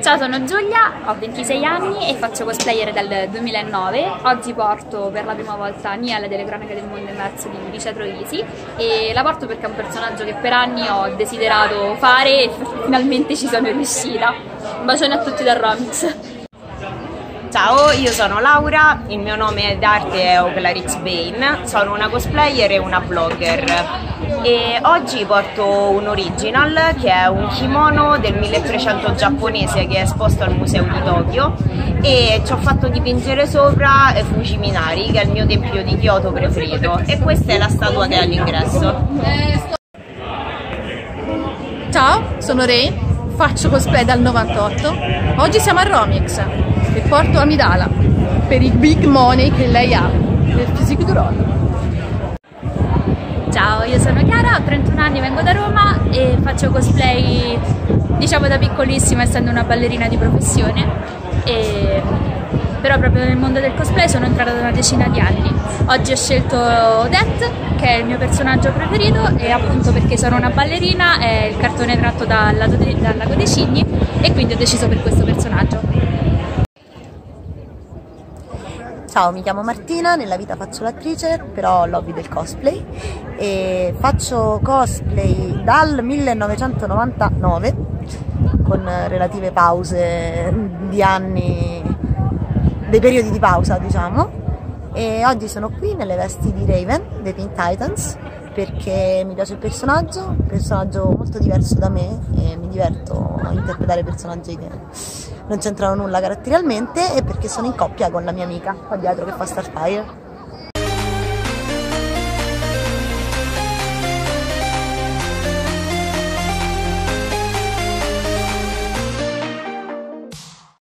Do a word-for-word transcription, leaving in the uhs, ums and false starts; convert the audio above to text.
Ciao, sono Giulia, ho ventisei anni e faccio cosplayer dal duemilanove. Oggi porto per la prima volta Niall delle Cronache del Mondo Immerso di Licia Troisi e la porto perché è un personaggio che per anni ho desiderato fare e finalmente ci sono riuscita. Un bacione a tutti da Romix. Ciao, io sono Laura, il mio nome d'arte è Oclarix Bane, sono una cosplayer e una blogger e oggi porto un original che è un kimono del milletrecento giapponese che è esposto al museo di Tokyo e ci ho fatto dipingere sopra Fuji Minari, che è il mio tempio di Kyoto preferito, e questa è la statua che è all'ingresso. Ciao, sono Ray, faccio cosplay dal novantotto, oggi siamo a Romix e porto Amidala per i big money che lei ha nel physique du role. Ciao, io sono Chiara, ho trentuno anni, vengo da Roma e faccio cosplay diciamo da piccolissima, essendo una ballerina di professione, e... però proprio nel mondo del cosplay sono entrata da una decina di anni. Oggi ho scelto Odette, che è il mio personaggio preferito, e appunto perché sono una ballerina è il cartone tratto dal Lago dei Cigni e quindi ho deciso per questo personaggio. Ciao, mi chiamo Martina, nella vita faccio l'attrice, però ho l'hobby del cosplay e faccio cosplay dal millenovecentonovantanove con relative pause di anni, dei periodi di pausa diciamo, e oggi sono qui nelle vesti di Raven dei Pink Titans perché mi piace il personaggio, un personaggio molto diverso da me e mi diverto a interpretare personaggi che non c'entrano nulla caratterialmente, e perché sono in coppia con la mia amica qua dietro che fa Starfire.